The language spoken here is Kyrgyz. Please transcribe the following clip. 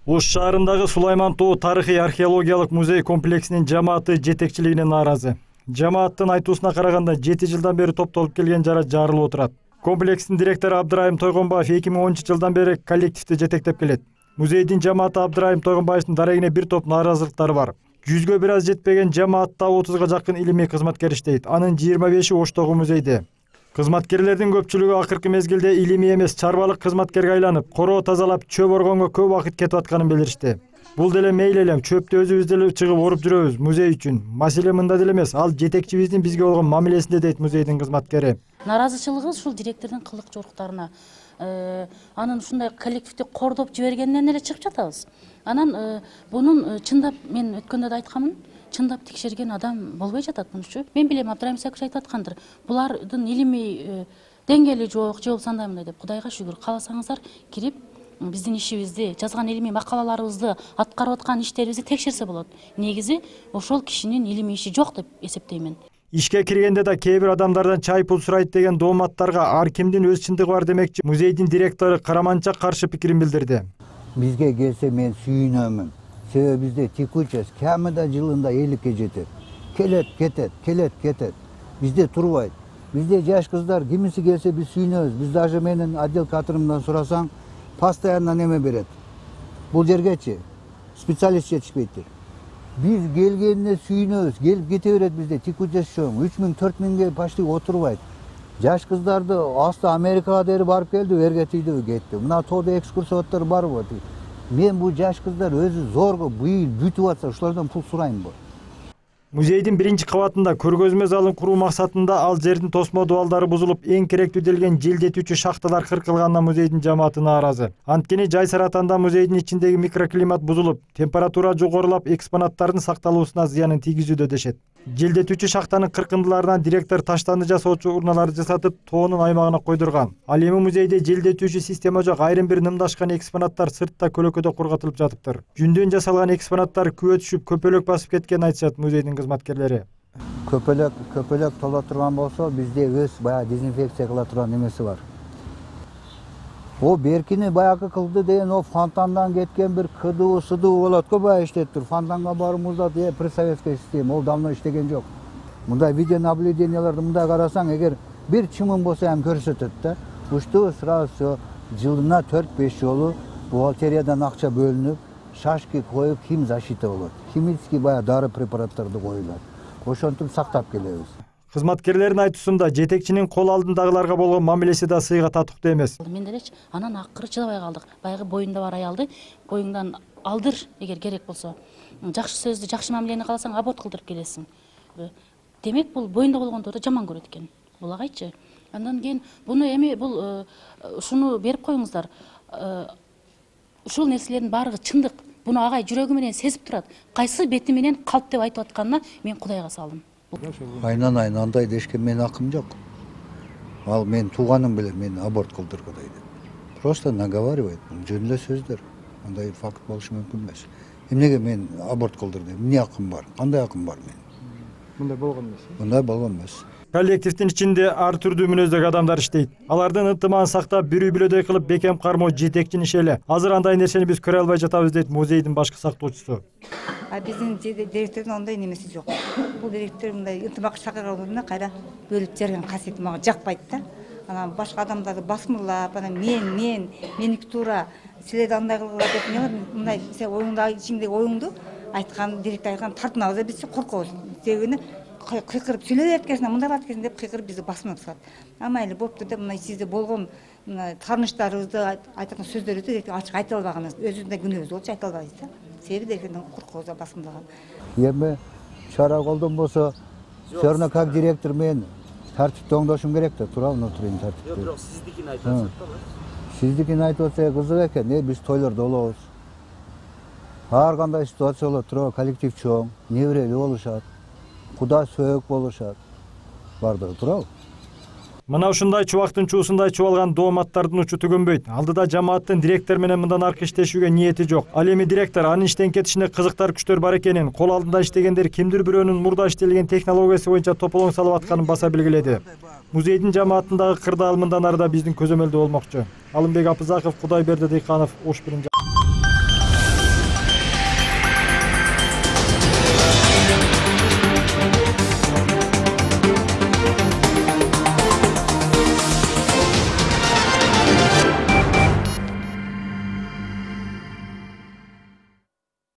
Ош шаарындагы Сулайман Тоо тарыхый археологиялык музей комплексинин жамааты жетекчилигине нааразы. Жамааттын айтуусуна караганда 7 жылдан бери топтолуп келген жара жарылып отурат. Комплекстин директору Абдырайым Тойгонбаев 2010 жылдан бери коллективди жетектеп келет. Музейдин жамааты Абдырайым Тойгонбаевдин дарегине бир топ нааразылыктары бар. 100гө бир аз жетпеген жамаатта 30га жакын илимий кызматкер иштейт. Анын 25и Оштогу музейде. Кызматкерлердин көпчүлүгү акыркы мезгилде илимий эмес чарбалык кызматкерге айланып, короо тазалап, чөп оргонго көп убакыт кетип атканын билдиришти. Бул деле мейли элем, чөптү өзүбүз деле чыгып оруп жүрөбүз музей үчүн. Маселе мында деле эмес, ал жетекчибиздин бизге болгон мамилесинде дейт музейдин кызматкери. Наразычылыгыбыз ушул директордун кылык жоруктарына. Анын ушундай коллективди кордоп жибергенинен эле чыгып жатабыз. Анан бунун чындап мен өткөндө да айтканмын. Чындап текшерген адам болбой жатат мунчу. Мен билем, Абдырайым Исакович айтып аткандыр. Булардын илимий деңгээли жок, же болсо андай деп. Кудайга шүгүр, кааласаңыздар кирип биздин ишибизди, жазган илимий макалаларыбызды, аткарып аткан иштерибизди текшерсе болот. Негизи ошол кишинин илимий иши жок деп эсептеймин. Ишке киргенде да кээ бир адамдардан чай пул сурайт деген дооматтарга ар кимдин өз чындыгы бар демекчи. Музейдин директору Караманча каршы пикирин билдирди. Бизге келсе мен сүйүнөмүн. Себеби бизде текучесть кемиде жылында 50ке жетет. Келет, кетет. Бизде турбайт. Бизде жаш кыздар кимиси келсе биз сүйүнөбүз. Биз даже менин отдел кадырымдан сурасаң, постоянно неме берет. Бул жергечи специалист жетишпейт. Biz gelgenine suyunuz, gelip geteveret bizde tikucesi şu 3000-4000'ge başlı oturbaydı. Yaş kızlardı aslı Amerika'ya deri barıp geldi, vergetiydi gitti. Buna toda ekskursiyatları var bu. Men bu yaş kızlar özü zorgu bu yıl bütüp atsa, şulardan pul surayım bu. Muzeyдин birinci кабатында көргөзмө залын куруу максатында ал жердин тосмо дубалдары бузулуп, эң керектүү делген желдетүүчү шахталар кыркылганына музейдин жамааты нааразы. Анткени жай саратанда музейдин ичиндеги микроклимат бузулуп, температура жогорулап, экспонаттардын сакталуусуна зыянын тийгизүүдө дешет. Желдетүүчү шахтанын кыркындыларынан директор таштанды жасоочу урналарды жасатып, тоонун аймагына койдурган. Ал эми музейде желдетүүчү система жок, айрым бир нымдашкан экспонаттар сыртта көлөкөдө кургатылып жатыптыр. Жүндөн жасалган экспонаттар күбө түшүп, көпөлөк басып кеткен айтышат музейдин кызматкерлери. Köpelek tola turgan bolsa bizde öz bayağı dezinfeksiya kıla turan nemesi var. O berkini bayağı kıldı deyin o fontandan ketken bir kıdığı sıdığı olat ko bayağı işlettir. Fontanga barımızda diye pre-sovetskiy sistem o damla işlegen yok. Bunda video naблюденияларды munda karasan eğer bir çımın bolsa hem körsetet de uçtuğu sırası yılına 4-5 yolu buhalteriyadan akça bölünüp şaşki koyup kim zaşita olur. Kimilski bayağı darı preparatları koyular. Ошентип сактап келебиз. Кызматкерлердин айтуусунда жетекчинин кол алдындагыларга болгон мамилеси да сыйга татыктуу эмес. Мен делечи анан акыры чыдабай калдык. Баягы боюнда бар аялды боюңдан алдыр эгер керек болсо. Жакшы сөздү, жакшы мамилени кааласаң аборт кылдырып келесиң. Демек бул боюнда болгондорду жаман көрөт экен. Булагайчы. Андан кийин буну эми бул ушуну берип коюңуздар. Ушул нерселердин баардыгы чындык. Bunu ağay жүрөгү менен сезип турат. Кайсы бети менен калп деп айтып атканына мен Кудайга салдым. Aynan андай дешкен мен акым жок. Ал мен тууганым беле мен аборт кылдыргы дейт. Просто наговаривает. Жөнлө сөздөр. Андай факт болушу мүмкүн эмес. Эмнеге мен аборт кылдырдым? Эмне акым бар? Кандай акым бар мен? Мындай болгон эмес. Мындай болгон эмес. Коллективдин ичинде ар түрдүү мүнөздөгү адамдар иштейт. Алардын ынтымагын сактап, бирүү билөдөй кылып бекем кармоо жетекчинин иши эле. Азыр андай нерсени биз көрө албай жатабыз дейт музейдин башкы сактоочусу. Биздин директордун ондай немеси жок. Бул директор мындай ынтымак чакырганда кайра бөлүп жерген касиети мага жакпайт да. Анан башка адамдарды басмырлап, анан меники туура, силерди андай кылгыла деп эмне мындай сен оюңда ичиңдеги оюңду айткан директор айткан тартынабыз да биз коркобуз. Себеби кыйкырып сүйлөп аткесине мындай аткесине деп кыйкырып бизди басмап салат. Амайлы болупту деп мына сизде болгон тааныштарыбызды айткан сөздөрүбүздү ачык айта албаганыбыз, өзүбүздүн күнөөбүз болчу айта албайбыз да. Себеби дегенден коркобуз басымдаган. Эми чара колдон болсо, всё равно как директор мен тартипти оңдошум керек да, тура внутренний тартипти. Жок, бирок сиздикини айтып атсак да. Сиздикини айтып атса кызык экен. Биз тойлордо болобуз. Ар кандай ситуация болот, тура коллектив чоң, неберели болушат. Куда сөөк болушат. Бардыгы туурабы? Мына ушундай чубактын чуусундай чубалган дооматтардын учу түгөнбөйт. Алдыда жамааттын директор менен мындан аркы иштешүүгө ниети жок. Ал эми директор анын иштен кетишине кызыктар күчтөр бар экенин, кол алдында иштегендер кимдир бирөөнүн мурда иштелген технологиясы боюнча тополоң салып атканын баса белгиледи. Музейдин жамаатындагы кырдаал мындан арыда биздин көзөмөлдө болмокчу. Алымбек Апызаков, Кудайберди Дыйканов, Ош 1.